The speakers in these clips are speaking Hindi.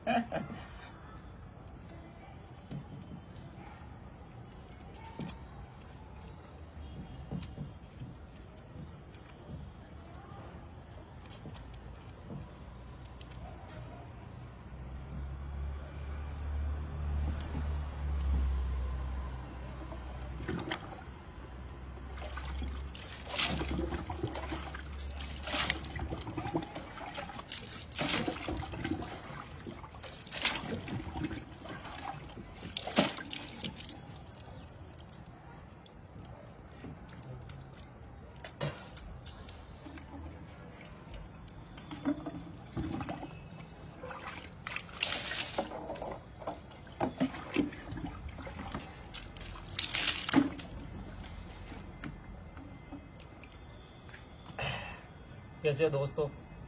कैसे हो दोस्तों,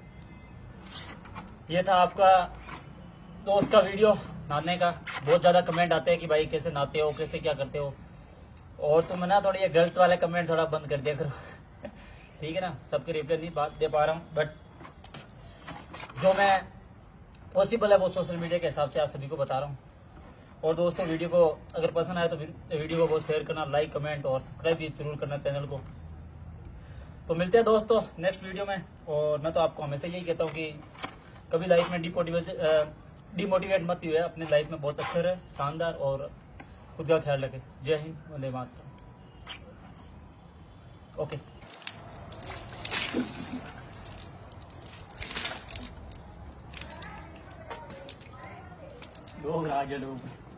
ये था आपका दोस्त का वीडियो नहाने का। बहुत ज्यादा कमेंट आते हैं कि भाई कैसे नहाते हो, कैसे क्या करते हो, और तुम ना थोड़ी ये गलत वाले कमेंट थोड़ा बंद कर दिया करो। ठीक है ना, सबके रिप्लाई नहीं दे पा रहा हूँ, बट जो मैं पॉसिबल है वो सोशल मीडिया के हिसाब से आप सभी को बता रहा हूँ। और दोस्तों, वीडियो को अगर पसंद आए तो वीडियो को बहुत शेयर करना, लाइक कमेंट और सब्सक्राइब भी जरूर करना चैनल को। तो मिलते हैं दोस्तों नेक्स्ट वीडियो में। और मैं तो आपको हमेशा यही कहता हूँ कि कभी लाइफ में डिमोटिवेट मत हुए, अपनी लाइफ में बहुत अच्छे रहे, शानदार, और खुद का ख्याल रखें। जय हिंद, वंदे मातरम। ओके। लोग राज लोग